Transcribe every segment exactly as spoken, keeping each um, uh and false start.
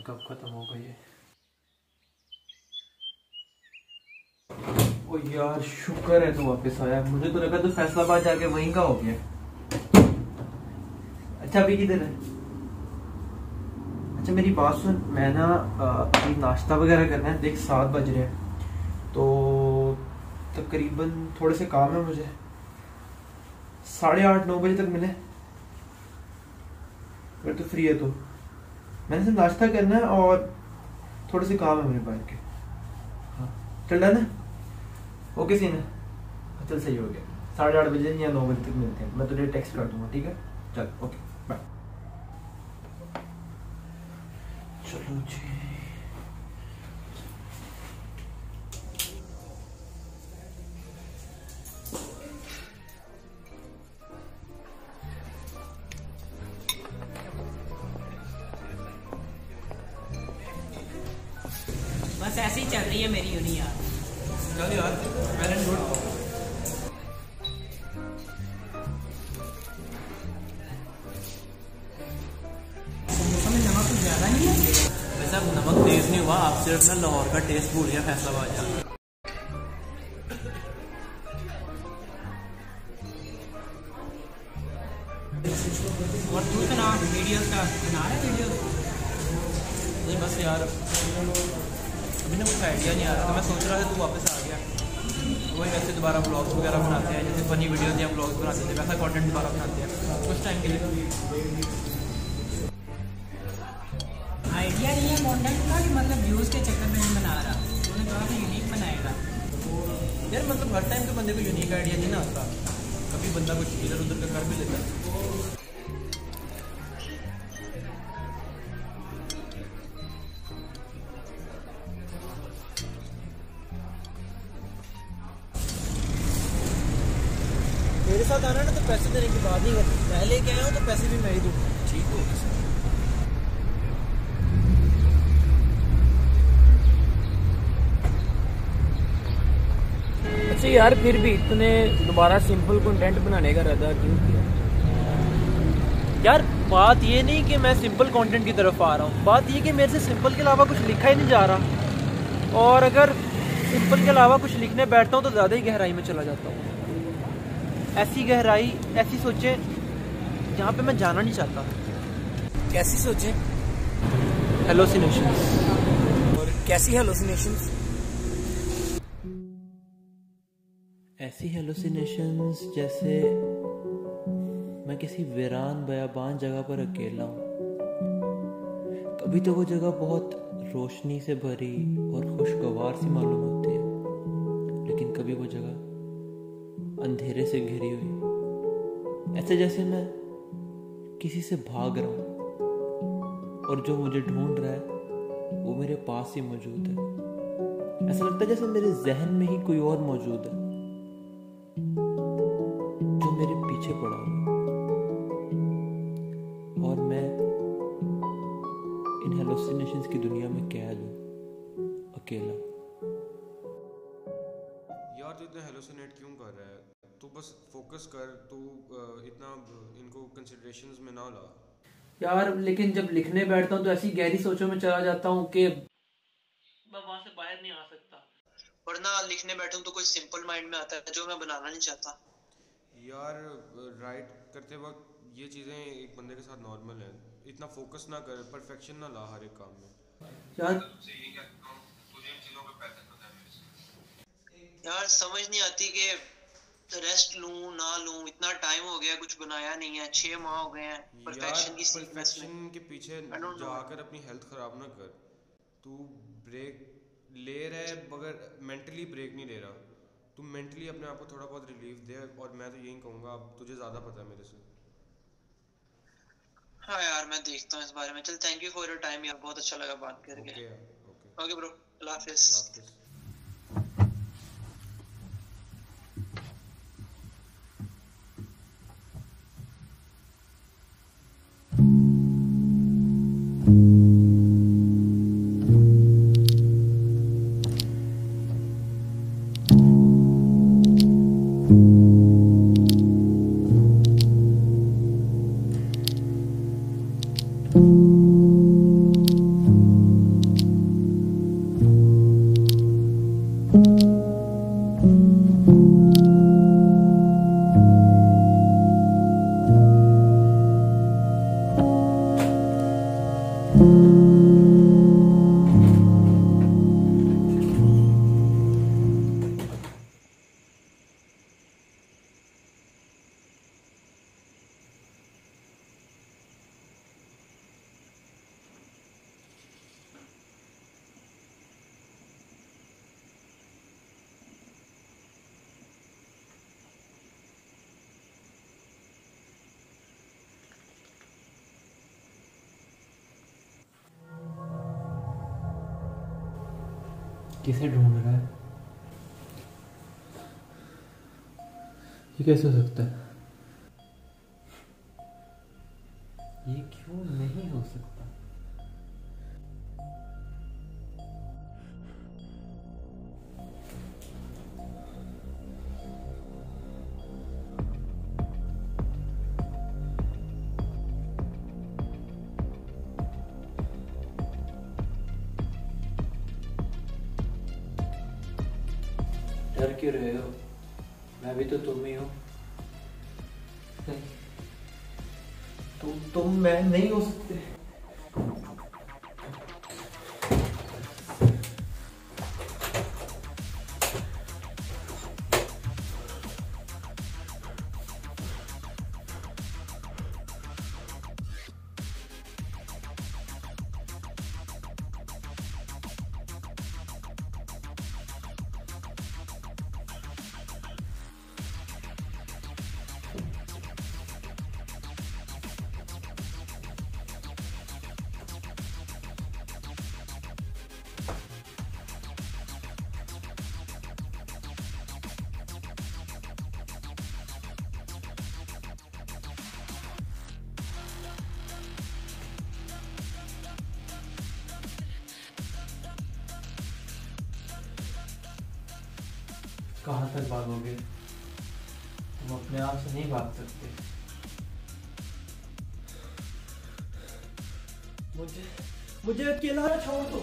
कब खत्म होगा ये। ओ यार शुक्र है तू वापस आया, मुझे तो लगा तो फैसलाबाद जाके वहीं का हो गया। अच्छा अभी किधर है? अच्छा मेरी बात सुन, मैं ना अभी नाश्ता वगैरह करना है, देख सात बज रहे हैं तो तकरीबन थोड़े से काम है मुझे, साढ़े आठ नौ बजे तक मिले अगर तो फ्री है तो। मैंने सिर्फ नाश्ता करना है और थोड़े से काम है मेरे बाइक के। हाँ चल रहा ना, ओके सीन है, चल सही हो गया। साढ़े आठ बजे या नौ बजे तक मिलते हैं, मैं तुझे टेक्स्ट कर दूंगा, ठीक है? चल ओके बाय। चलो जी बस ऐसे ही चल रही है मेरी यूनी यार। चल यार वेल एंड गुड। समोसा में नमक कुछ ज्यादा नहीं है? वैसे अब नमक तेज नहीं हुआ, आप सिर्फ ना लाहौर का टेस्ट भूल गया फैसलाबाद जाकर। और तू सुना वीडियोस का बना रहा है वीडियो? नहीं बस यार अभी ना कुछ आइडिया नहीं आ रहा था, मैं सोच रहा था तू वापस आ गया वही वैसे दोबारा ब्लॉग्स वगैरह बनाते हैं, जैसे फनी वीडियोस या ब्लॉग्स बनाते थे वैसा कंटेंट दोबारा बनाते हैं कुछ टाइम के लिए। आइडिया नहीं है कंटेंट का कि मतलब व्यूज के चक्कर में नहीं बना रहा, तूने कहा था यूनिक बनाएगा यार। मतलब हर टाइम तो बंदे को यूनिक आइडिया नहीं ना आता, कभी बंदा कुछ इधर उधर का कर भी लेता है। मेरे साथ आना ना तो पैसे देने की बात नहीं करती, मैं लेके आया हूँ तो पैसे भी मैं ही दूँगा, ठीक हो? अच्छा यार फिर भी तूने दोबारा सिंपल कंटेंट बनाने का इरादा क्यों किया? यार बात ये नहीं कि मैं सिंपल कंटेंट की तरफ आ रहा हूँ, बात ये कि मेरे से सिंपल के अलावा कुछ लिखा ही नहीं जा रहा, और अगर सिंपल के अलावा कुछ लिखने बैठता हूँ तो ज़्यादा ही गहराई में चला जाता हूँ। ऐसी गहराई, ऐसी सोचें जहाँ पे मैं जाना नहीं चाहता। कैसी सोचे? हेलोसिनेशंस। और कैसी हेलोसिनेशंस? ऐसी हेलोसिनेशंस जैसे मैं किसी वीरान बयाबान जगह पर अकेला हूँ। कभी तो वो जगह बहुत रोशनी से भरी और खुशगवार सी मालूम होती है, लेकिन कभी वो जगह अंधेरे से घिरी हुई, ऐसे जैसे मैं किसी से भाग रहा हूँ और जो मुझे ढूंढ रहा है वो मेरे पास ही मौजूद है। ऐसा लगता है जैसे मेरे जहन में ही कोई और मौजूद है जो मेरे पीछे पड़ा हुआ है, और मैं इन हेलोसिनेशंस की दुनिया में कैद हूँ, अकेला। यार तू इतना हेलोसिनेट क्यों कर रहा है? तू बस फोकस कर, तू इतना इनको कंसिडरेशंस में ना ला यार। लेकिन जब लिखने बैठता हूँ तो ऐसी गहरी सोचों में चला जाता हूँ कि मैं वहां से बाहर नहीं आ सकता, वरना लिखने बैठूं तो कोई सिंपल माइंड में आता है जो मैं बनाना नहीं चाहता। यार। राइट करते वक्त ये चीज़ें एक बंदे के साथ नॉर्मल है, इतना फोकस ना कर, परफेक्शन ना ला हर एक काम में। यार यार समझ नहीं आती कि रेस्ट लूं ना लूं, इतना टाइम हो गया कुछ बनाया नहीं है, छह माह हो गए हैं परफेक्शन की सीक्वेंस में। परफेक्शन के पीछे जाकर अपनी हेल्थ खराब ना कर। तू ब्रेक ले रहा है मगर मेंटली ब्रेक नहीं ले रहा, तू मेंटली अपने आप को थोड़ा बहुत रिलीफ दे, और मैं तो यही कहूँगा, अब तुझे ज़्यादा पता है मेरे से। हाँ यार मैं देखता हूँ इस बारे में। चल thank you for your time यार, बहुत अच्छा लगा बात करके। ओके ओके ओके ब्रो, अल्लाह हाफिज़। अल्लाह हाफिज़। किसे ढूंढ रहा है? ये कैसे हो सकता है? ये क्यों नहीं हो सकता? डर क्यों रहे हो? मैं भी तो तुम ही हूँ। तुम तुम मैं नहीं हो सकते। कहाँ तक भागोगे? तुम अपने आप से नहीं भाग सकते। मुझे मुझे अकेला छोड़ दो।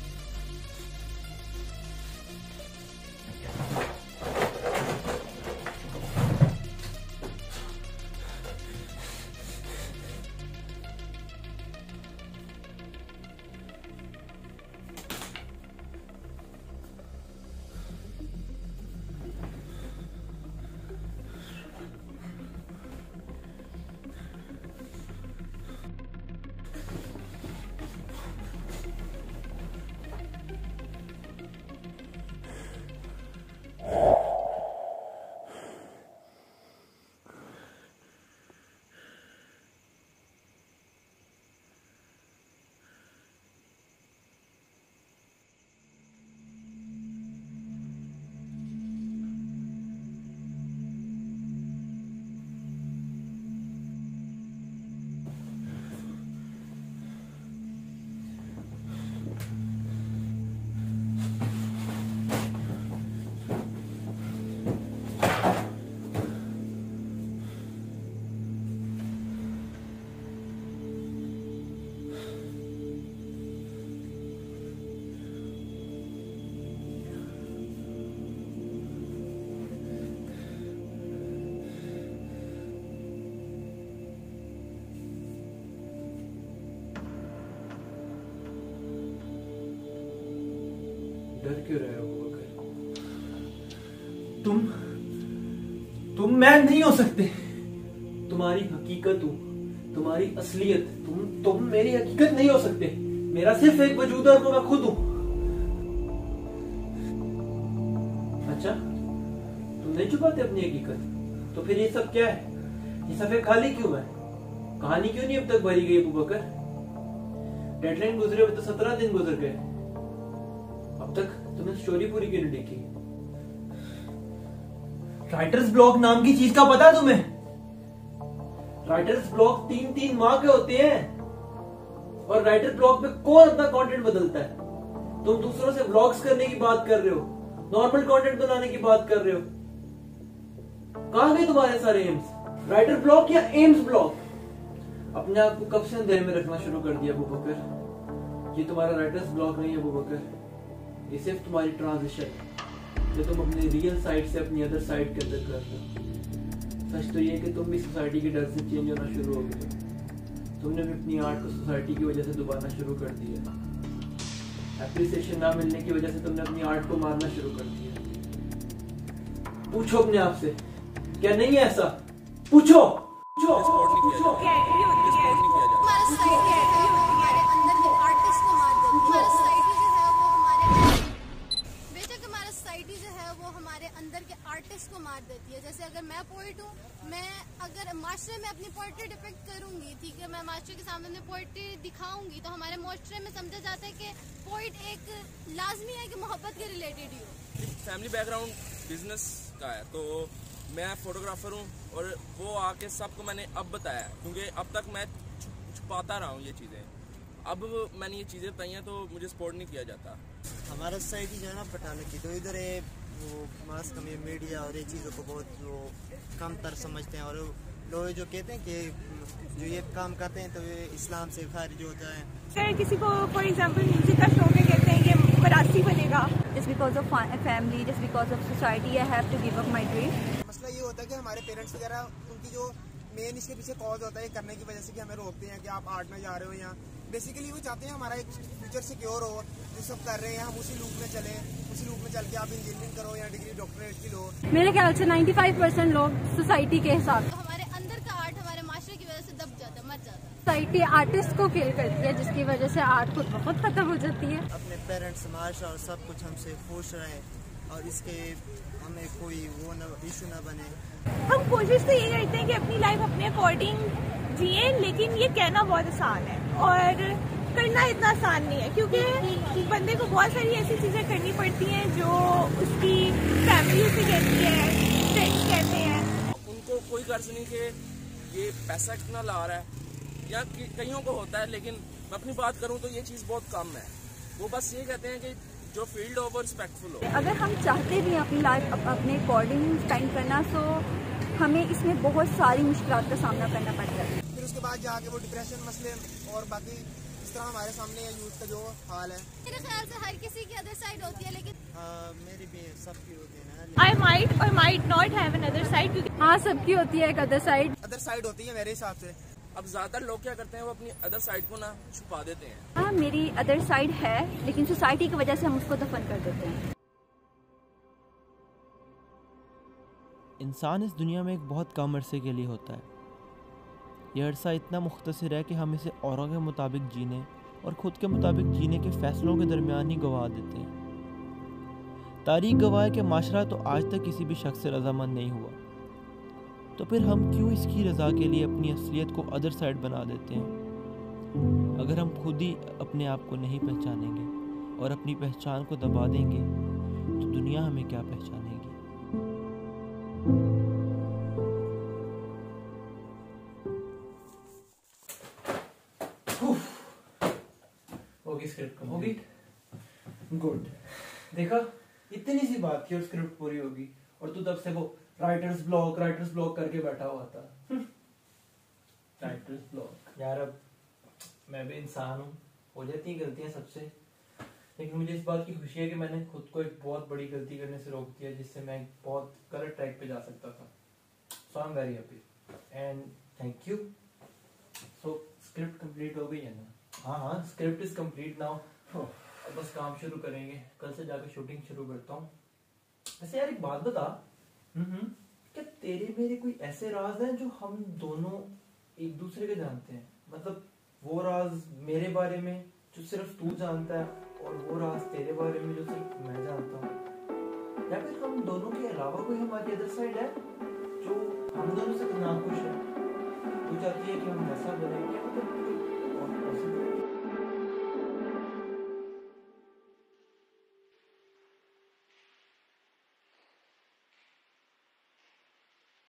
डर क्यों रहे हो बकर? तुम तुम मैं नहीं हो सकते। तुम्हारी हकीकत हूं, तुम्हारी असलियत। तुम तुम मेरी हकीकत नहीं हो सकते। मेरा सिर्फ एक वजूद है और वो मैं खुद हूं। अच्छा, तुम नहीं छुपाते अपनी हकीकत? तो फिर ये सब क्या है? ये सफे खाली क्यों है? कहानी क्यों नहीं अब तक भरी गई अबू बकर? डेडलाइन गुजरे हुए तो सत्रह दिन गुजर गए। अब तक तुमने स्टोरी पूरी क्यों नहीं लिखी? राइटर्स ब्लॉक नाम की चीज का पता है तुम्हें? राइटर्स ब्लॉक तीन तीन माह के होते हैं और राइटर ब्लॉक पे कौन अपना कंटेंट बदलता है? तुम दूसरों से व्लॉग्स करने की बात कर रहे हो, नॉर्मल कंटेंट बनाने की बात कर रहे हो। कहां गए तुम्हारे सारे एम्स? राइटर ब्लॉक या एम्स ब्लॉक? अपने आप को कब से अंधेरे में रखना शुरू कर दिया अबू बकर? ये तुम्हारा राइटर्स ब्लॉक नहीं है अबू बकर, ये सिर्फ तुम्हारी ट्रांजिशन है जो तुम अपनी रियल साइड से अपनी अदर साइड के अंदर कर रहे हो। सच तो ये है कि तुम भी सोसाइटी के डर से चेंज होना शुरू हो गए। तुमने भी अपनी आर्ट को सोसाइटी की वजह से दबाना शुरू कर दिया। एप्रिसिएशन ना मिलने की वजह से तुमने अपनी आर्ट को मारना शुरू कर दिया। पूछो अपने आप से, क्या नहीं है ऐसा? पूछो पूछो पूछो। हमारे अंदर के आर्टिस्ट को मार देती है। जैसे अगर मैं पोइट हूँ, मैं अगर माशरे में अपनी पोइट्री डिपिक्ट करूंगी, ठीक है, मैं माशरे के सामने अपनी पोइट्री दिखाऊंगी, तो हमारे माशरे में समझा जाता है कि पोइट एक लाजमी है कि मोहब्बत के रिलेटेड ही हो। फैमिली बैकग्राउंड बिजनेस का है, तो मैं फोटोग्राफर हूँ और वो आके सबको मैंने अब बताया, क्योंकि अब तक मैं छुपाता रहा हूँ ये चीज़ें। अब मैंने ये चीज़ें बताई हैं तो मुझे सपोर्ट नहीं किया जाता। हमारा सोसाइटी जो है ना पटाने की, तो इधर है वो मास कमी मीडिया और ये चीज़ों को बहुत वो कम तर समझते हैं, और लोग जो कहते हैं कि जो ये काम करते हैं तो ये इस्लाम से खारिज होता है। अगर किसी को फॉर एग्जांपल म्यूजिक का शौक है, कहते हैं कि बराती बनेगा, just because of family, just because of society, I have to give up my dream. मसला ये होता है कि हमारे पेरेंट्स वगैरह, उनकी जो मेन इसके पीछे कॉज होता है ये करने की वजह से कि हमें रोकते हैं कि आप आर्ट में जा रहे हो, या बेसिकली वो चाहते हैं हमारा एक फ्यूचर सिक्योर हो, जो सब कर रहे हैं हम उसी लूप में चले, उसी लूप में चल के आप इंजीनियरिंग करो या डिग्री डॉक्टरेट की लो। मेरे ख्याल से पचानवे परसेंट लोग सोसाइटी के हिसाब तो हमारे अंदर का आर्ट हमारे माशरे की वजह से दब जाता है, मर जाता है। सोसाइटी आर्टिस्ट को किल करती है, जिसकी वजह से आर्ट खुद बहुत खत्म हो जाती है। अपने पेरेंट्स, माशरा और सब कुछ हमसे खुश रहें और इसके हमें कोई वो न इशू ना बने। हम कोशिश तो ये करते हैं कि अपनी लाइफ अपने अकॉर्डिंग जिए, लेकिन ये कहना बहुत आसान है और करना इतना आसान नहीं है, क्योंकि बंदे को बहुत सारी ऐसी चीज़ें करनी पड़ती हैं जो उसकी फैमिली उसे कहती है, फ्रेंड्स कहते हैं। उनको कोई गर्ज नहीं कि ये पैसा कितना ला रहा है, या कईयों को होता है, लेकिन मैं अपनी बात करूं तो ये चीज़ बहुत कम है। वो बस ये कहते हैं कि जो फील्ड हो वो रिस्पेक्टफुल हो। अगर हम चाहते भी अपनी लाइफ अपने अकॉर्डिंग स्पेंड करना, तो हमें इसमें बहुत सारी मुश्किलात का सामना करना पड़ता है। फिर उसके बाद जाके वो डिप्रेशन मसले और बाकी इस तरह हमारे सामने है यूथ का जो हाल है। मेरे ख्याल से हर किसी की अदर साइड होती है, लेकिन हाँ मेरी भी सबकी होती है ना। आई माइट और might not have another side, क्योंकि हाँ सबकी होती है एक अदर साइड। अदर साइड होती है मेरे हिसाब से। अब ज्यादातर लोग क्या करते हैं, वो अपनी अदर साइड को ना छुपा देते हैं। हाँ मेरी अदर साइड है, लेकिन सोसाइटी की वजह से हम उसको दफन कर देते हैं। इंसान इस दुनिया में एक बहुत कम अरसे के लिए होता है। यह अरसा इतना मुख्तसर है कि हम इसे औरों के मुताबिक जीने और ख़ुद के मुताबिक जीने के फ़ैसलों के दरमियान ही गंवा देते हैं। तारीख गवाह है कि माशरा तो आज तक किसी भी शख्स से रजामंद नहीं हुआ, तो फिर हम क्यों इसकी रज़ा के लिए अपनी असलियत को अदर साइड बना देते हैं। अगर हम खुद ही अपने आप को नहीं पहचानेंगे और अपनी पहचान को दबा देंगे, तो दुनिया हमें क्या पहचानेगी। होगी स्क्रिप्ट कम होगी। गुड, देखा इतनी सी बात थी और स्क्रिप्ट पूरी होगी, और तू तब से वो राइटर्स ब्लॉक राइटर्स ब्लॉक करके बैठा हुआ था। राइटर्स ब्लॉक यार, अब मैं भी इंसान हूँ, हो जाती हैं गलतियाँ सबसे, लेकिन मुझे इस बात की खुशी है कि मैंने खुद को एक बहुत बड़ी गलती करने से रोक दिया, जिससे मैं एक बहुत गलत ट्रैक पे जा सकता था। So I am very happy and thank you. So script complete हो गई है ना? हाँ हाँ, स्क्रिप्ट इज कंप्लीट नाउ। अब बस काम शुरू करेंगे, कल से जाकर शूटिंग शुरू करता हूँ। वैसे यार एक बात बता, हम्म क्या तेरे मेरे कोई ऐसे राज हैं जो हम दोनों एक दूसरे के जानते हैं? मतलब वो राज मेरे बारे में जो सिर्फ तू जानता है, और वो राज तेरे बारे में जो सिर्फ मैं जानता हूँ, या फिर हम दोनों के अलावा कोई हमारी अदर साइड है जो हम दोनों से नाखुश है? तू चाहती है कि हम ऐसा बने, क्या मतलब